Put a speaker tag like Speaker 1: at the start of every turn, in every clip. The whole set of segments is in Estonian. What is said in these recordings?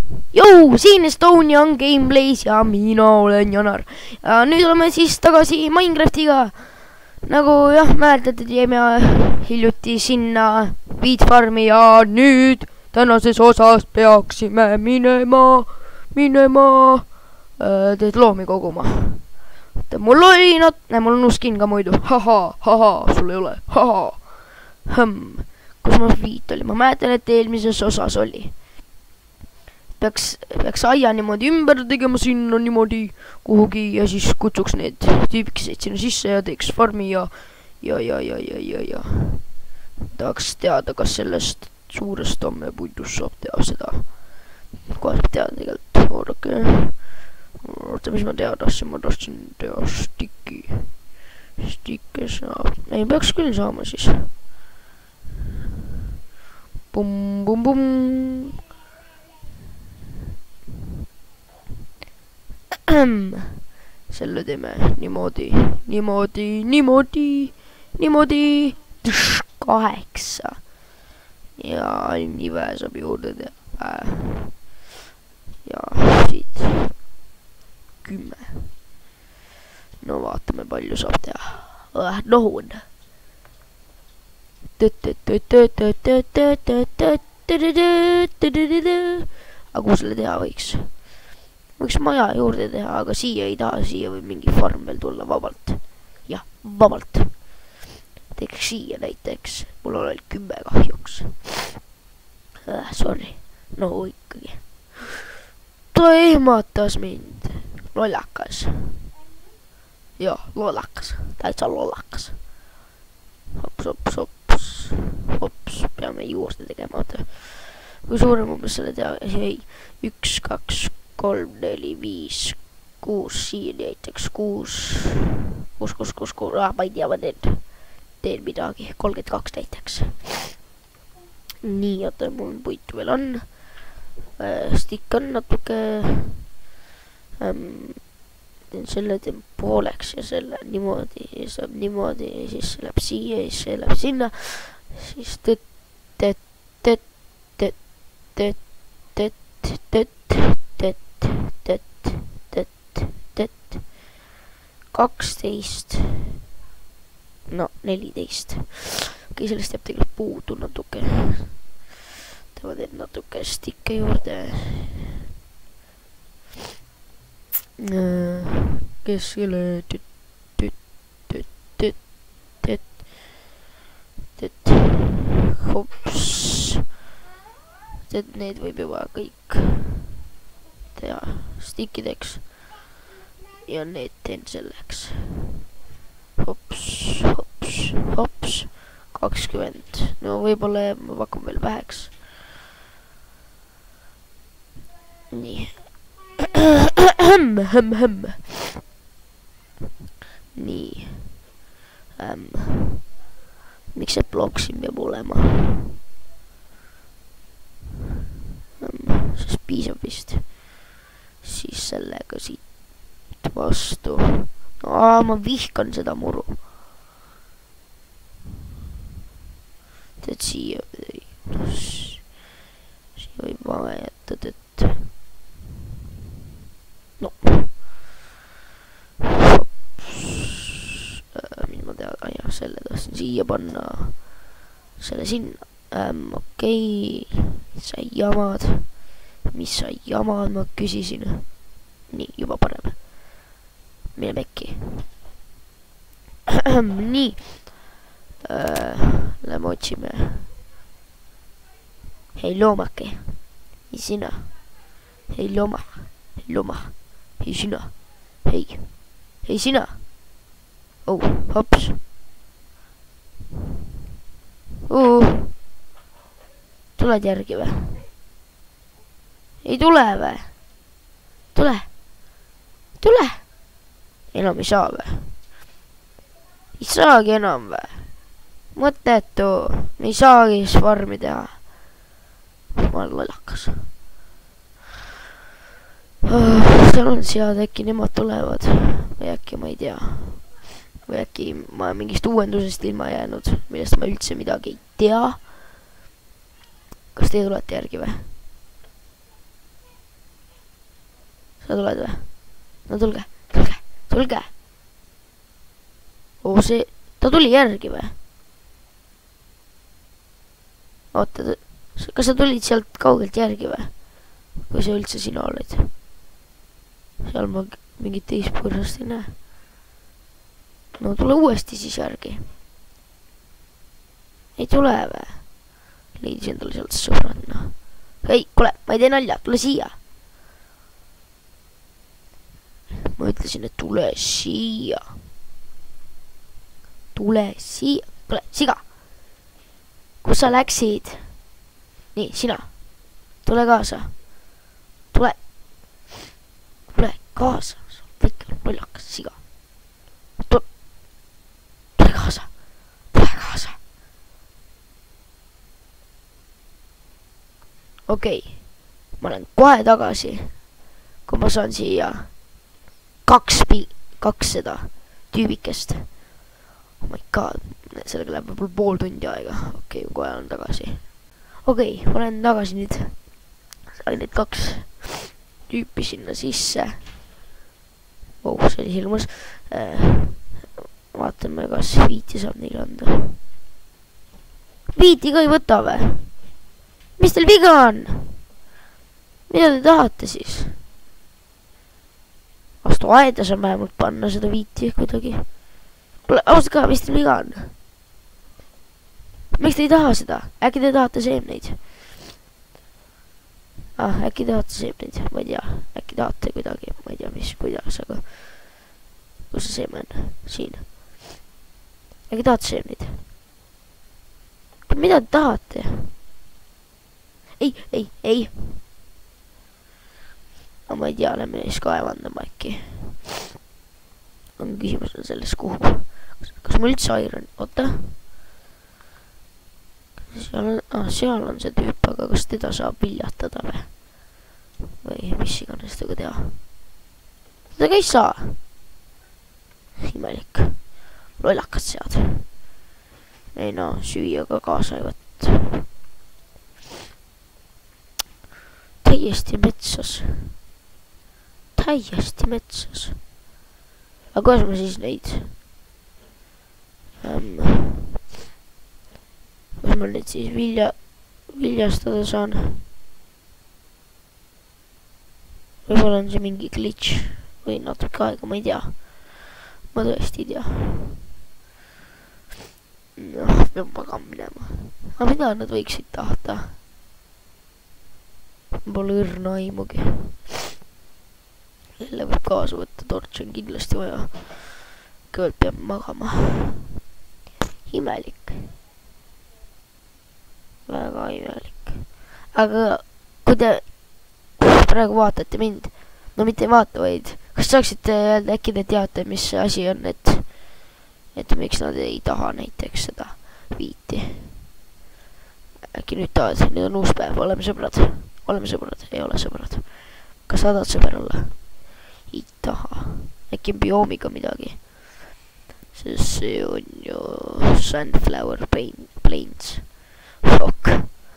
Speaker 1: Jou, siin Estonia on Gameplays ja mina olen Janar. Ja nüüd oleme siis tagasi Minecraftiga. Nagu jah, mäletate, jäime hiljuti sinna Wheat Farmi ja nüüd tänases osas peaksime minema loomi koguma. Mul oli mul on uus skin ka muidu. Haha, sul ei ole. Kus ma Wheat oli? Ma mäletan, et eelmises osas oli. Peaks aia niimoodi ümber tegema sinna niimoodi kuhugi ja siis kutsuks need tüübikesed sinna sisse ja teeks farmi ja tahaks teada, kas sellest suurest tammepuidust saab teha seda. Kohe saab teada tegelikult. Oota, mis ma teha tahtsin? Ma tahtsin teha stikke saab. Ei, peaks küll saama siis. Pum. Selle teeme niimoodi 8 ja nive saab juurde teha ja siit 10. No vaatame, palju saab teha. Nohun aga kuhu selle teha võiks? Võiks maja juurde teha, aga siia ei taha, siia võib mingi farm veel tulla vabalt. Jah, vabalt. Teeks siia näiteks. Mul on 10 kahjuks. Sorry. No ikkagi. Ta ehmatas mind. Lollakas. Jah, lollakas. Täitsa lollakas. Hops. Peame juurde tegema. Kui suurem umbes selle teha? Ei, 1, 2, 3, 4, 5, 6, siin näiteks 6, ma ei tea, ma teen midagi, 32 näiteks. Nii, oota, mul puitu veel on, stikk on natuke, selle teen pooleks ja selle niimoodi, ja saab niimoodi, ja siis see läheb siia, ja siis see läheb sinna, siis tõtt 12 no 14. Okei, sellest jääb tegelikult puudu natuke. Ma teen natuke stikke juurde keskele hops. Need võib juba kõik teha stikkideks ja need teen selleks. Hops 20. No võib-olla ma pakun veel väheks. Nii. Nii. Miks see blok siin peab olema? Sest piisab vist. Siis sellega siit vastu. Ma vihkan seda muru. Tead siia võib vahe jätta, no. Mis ma tean, jah, selle tahtsin siia panna. Selle sinna. Okei. Sai jamad. Mis sai jamad, ma küsisin. Nii, juba parem. Mine mekki. Nii. Lähme otsime. Hei loomake. Hei sina. Hei looma. Hei sina. Hei sina. Oh, hops. Tuled järgi või? Ei tule või? Tule. Enam ei saa või? Ei saagi enam või? Mõttetu. Me ei saagi siis farmi teha. Ma olen lollakas. Seal on sead, äkki nemad tulevad. Või äkki ma ei tea. Või äkki ma olen mingist uuendusest ilma jäänud, millest ma üldse midagi ei tea. Kas teie tulete järgi või? sa tuled või? No tulge, tulge, tulge. Oo, see, ta tuli järgi või? Oota, kas sa tulid sealt kaugelt järgi või? Kui sa üldse sina olid? Seal ma mingit teist põrsast ei näe. No tule uuesti siis järgi. Ei tule või? Leidis endale sealt sõbrad, noh. Hei, kuule, ma ei tee nalja, tule siia. Ma ütlesin, et tule siia. Tule siia. Tule, siga. Kus sa läksid? Nii, sina. Tule kaasa. Tule. Tule kaasa. Sa oled ikka lollakas siga. Tule kaasa. Tule kaasa. Okei. Ma olen kohe tagasi. Kui ma saan siia kaks seda tüübikest. Oh my god. Sellega läheb võib-olla pool tundi aega. Okei, kohe olen tagasi. Okei, ma olen tagasi nüüd. Sain need kaks tüüpi sinna sisse. Oh, see oli hirmus. Vaatame, kas viiti saab neile anda. Viiti ka ei võta või? Mis teil viga on? Mida te tahate siis? Vastu aeda saan vähemalt panna seda viiti kuidagi. Ausalt ka, mis teil viga on? Miks te ei taha seda? Äkki te tahate seemneid? Äkki tahate seemneid? Ma ei tea. Äkki tahate kuidagi? Ma ei tea, mis, kuidas, aga... Kus see seeme on? Siin. Äkki tahate seemneid? Mida te tahate? Ei. Ma ei tea, lähme siis kaevandama äkki. Küsimus on selles, kuhu. Kas mul üldse iron? Oota. Seal on see tüüp, aga kas teda saab viljatada või? Või mis iganes tega teha? Teda ka ei saa. Imelik. Lollakad sead. Ei no, süüa ka kaasa ei võtta. Täiesti metsas. Aga kuidas ma siis neid... Kus ma neid siis viljastada saan? Võib-olla on see mingi glitch või natuke aega, ma ei tea. Ma tõesti ei tea. Noh, peab magama minema. Aga mida nad võiksid tahta? Pole õrna aimugi. Jälle võib kaasa võtta, torch on kindlasti vaja. Kõigepealt peab magama. Imelik. Väga imelik. Aga kui te praegu vaatate mind, no mitte ei vaata, vaid kas saaksite öelda, äkki te teate, mis see asi on, et miks nad ei taha näiteks seda viiti. Äkki nüüd tahad, nüüd on uus päev, oleme sõbrad, ei ole sõbrad. Kas sa tahad sõber olla? Ei taha. Äkki on bioomiga midagi. Sest see on ju Sunflower Plains. Fuck.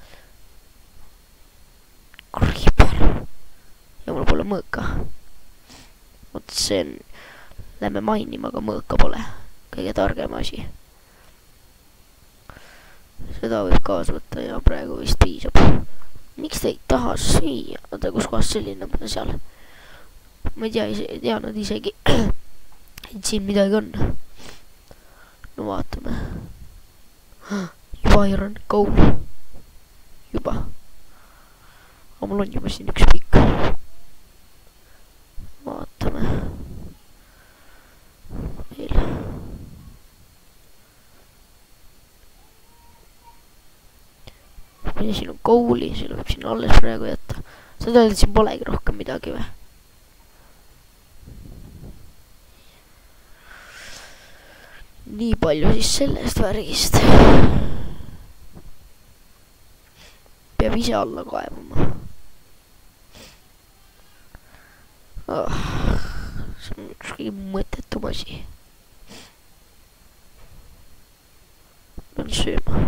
Speaker 1: Creeper. Ja mul pole mõõka. Oot, see on... Lähme mainima, aga mõõka pole. Kõige targem asi. Seda võib kaasa võtta ja praegu vist piisab. Miks te ei taha süüa? Oota, kus kohas selline on seal? Ma ei tea nad isegi, et siin midagi on. No vaatame. Juba iron, goal. Juba. Aga mul on juba siin üks pikk. Vaatame. Veel. Ja siin on goali, siin võib siin alles praegu jätta. Sa tead, et siin polegi rohkem midagi või? Nii palju siis sellest värgist. Peab ise alla kaevama. See on üks kõige mõttetum asi. Pean sööma.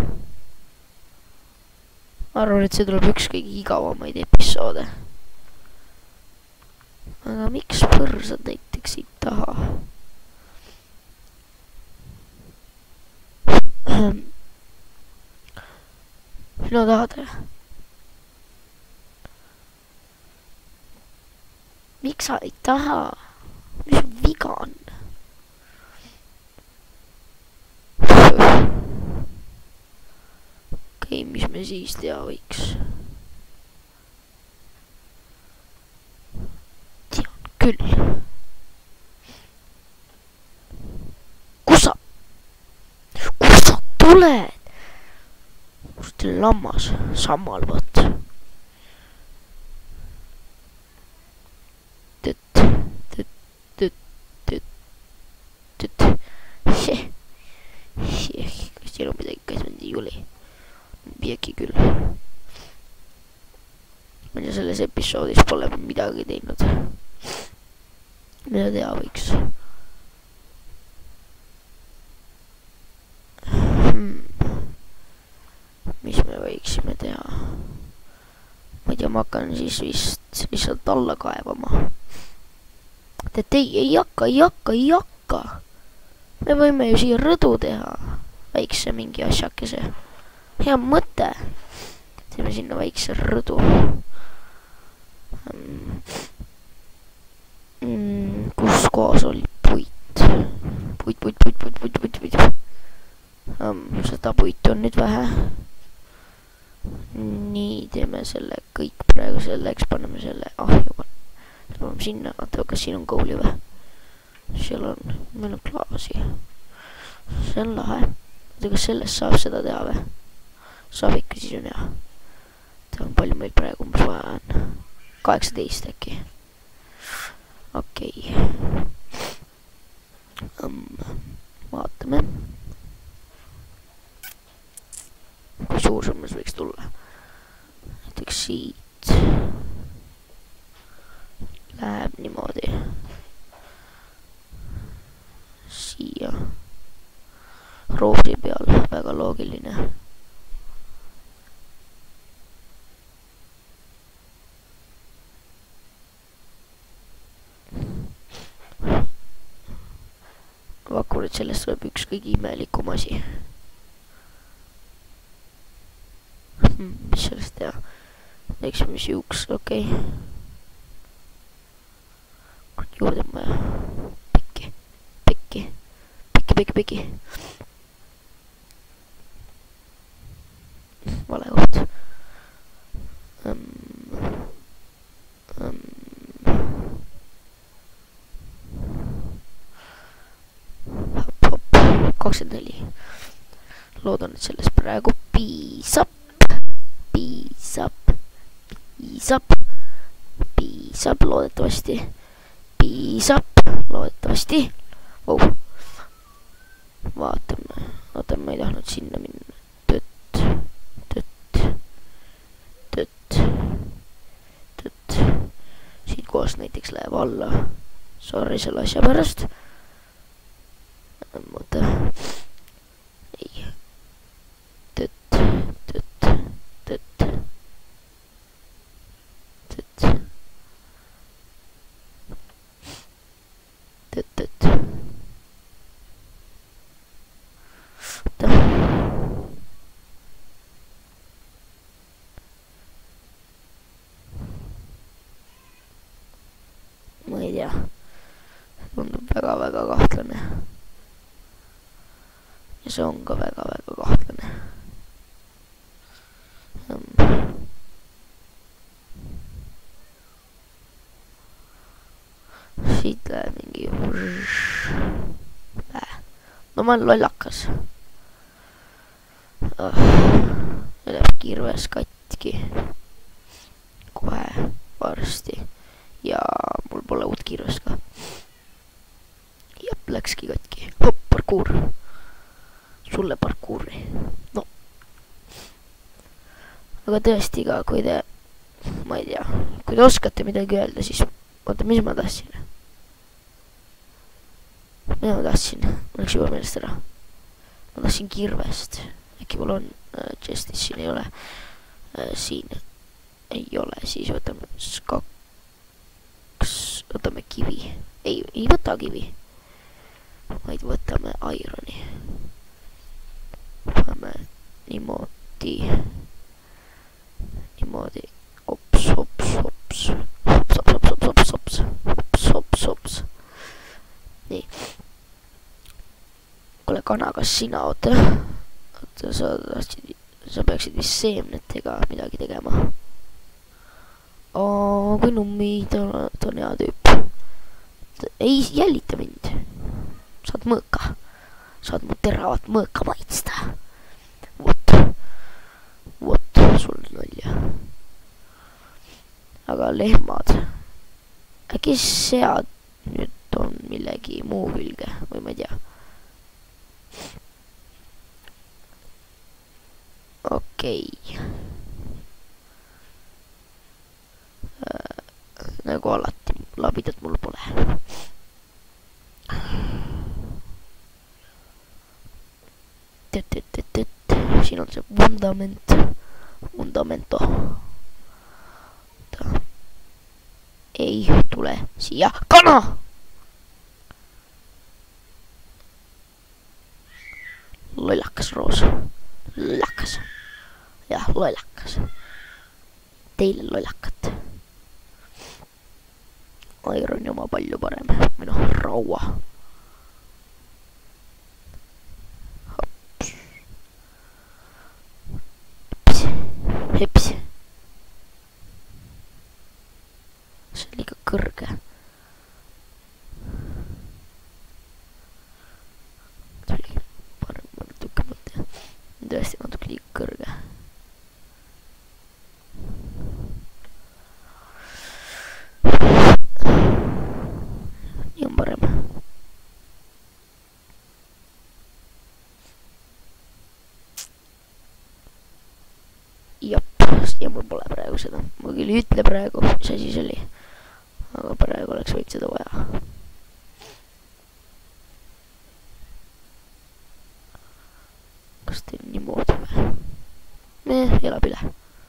Speaker 1: Ma arvan, et see tuleb üks kõige igavamaid episoode. aga miks põrsad näiteks ei taha? Sina tahad? Miks sa ei taha? Mis sul viga on? Okei, mis me siis teha võiks? Tean küll. Kus sa tuled? Kus teil lammas sammal võt? Kas siin on midagi käsmendi Juli? Pieki küll. Ma tea, selles episoodis pole midagi teinud. Mida teha võiks? Mis me võiksime teha? Ma ei tea, ma hakkan siis vist lihtsalt alla kaevama. Et ei hakka. Me võime ju siia rõdu teha. Väikse mingi asjakese. Hea mõte. Teeme sinna väikse rõdu. Kus kohas oli puit? Puit. Seda puitu on nüüd vähe. Nii, teeme selle kõik praegu selleks. Paneme selle ahju. Paneme sinna. Vaata, kas siin on kooli või? Seal on. Meil on klaasi. See on lahe. Kas sellest saab seda teha või? Saab ikka, siis on hea. See on palju meil praegu umbes vaja on. 18 äkki. Okei. Vaatame. Kui suur sammas võiks tulla. Näiteks siit. Läheb niimoodi. Siia. Roosi peal, väga loogiline. Pakun, et sellest tuleb üks kõige imelikum asi. Mis sellest teha? Teeksime siuks, okei. Juurde on vaja. Piki. Vale koht. Hop. 24. Loodan, et sellest praegu piisab. Loodetavasti. Oh. Vaatame, ma ei tahtnud sinna minna. Tõtt. Siit kohast näiteks läheb alla. Sorry selle asja pärast. Mõte. Ei. Tõtt. Ma ei tea, tundub väga kahtlane. Ja see on ka väga kahtlane. Siit läheb mingi. No ma olen lollakas. Läheb kirves katki. Kohe varsti. Ja mul pole uut kirvest ka. Jep, läkski katki. Hopp, parkuur. Sulle parkuuri. No. Aga tõesti ka, kui te, ma ei tea, kui te oskate midagi öelda, siis oota, mis ma tahtsin? Mida ma tahtsin? Ma läks juba meelest ära. Ma tahtsin kirvest. Äkki mul on chestis, siin ei ole. Siin ei ole, siis võtame 2. Oota, kivi. Ei võta kivi. Vaid võtame ironi. Paneme niimoodi. Niimoodi. Hops, hops, hops. Hops, hops, hops, hops, hops, hops. Hops, hops, hops. Nii. Kuule, kana, kas sina oota? Oota, sa peaksid vist seemnetega midagi tegema. Kui nummi, ta on hea tüüp. Ei jällita mind. Saad mõõka. Saad mu teravat mõõka maitsta. Vot, sul nalja. Aga lehmad. Äkki sead nüüd on millegi muu külge või ma ei tea. Okei. Nagu alati, labidat mul pole. Siin on see fundamento. Ei tule siia. Kana! Lollakas roos. Lollakas. Jah, lollakas. Teile lollakat. Iron oma palju parem. Minu raua. Heps. See on liiga kõrge. Tuli parem natuke mõte. Tõesti natuke liiga kõrge. Nii on parem. Ja mul pole praegu seda. Ma küll ei ütle praegu, mis asi see oli. Aga praegu oleks võinud seda vaja. Kas teil niimoodi või? Elab üle.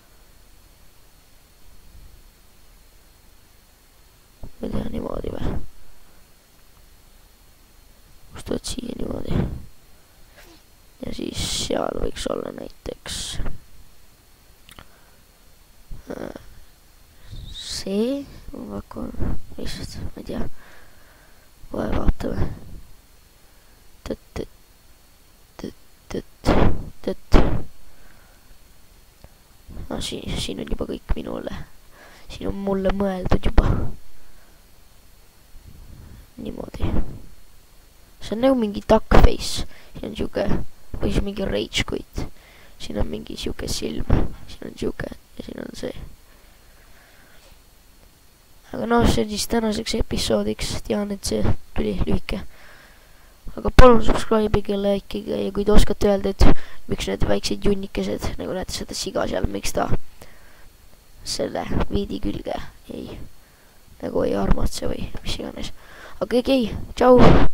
Speaker 1: Ma ei tea niimoodi või? Kus ta siia niimoodi? Ja siis seal võiks olla näiteks see väga lihtsalt, ma ei tea, kohe vaatame. Siin on juba kõik minule, siin on mulle mõeldud juba niimoodi. See on nagu mingi duckface, siin on siuke, või siis mingi rage quit, siin on mingi siuke silm, siin on siuke ja siin on see. Aga noh, see on siis tänaseks episoodiks, tean, et see tuli lühike. Aga palun subscribe'ige, like'ige ja kui te oskate öelda, et miks need väiksed junnikesed, nagu näete seda siga seal, miks ta selle viidi külge ei, nagu ei armatse või mis iganes. Aga okei, tšau!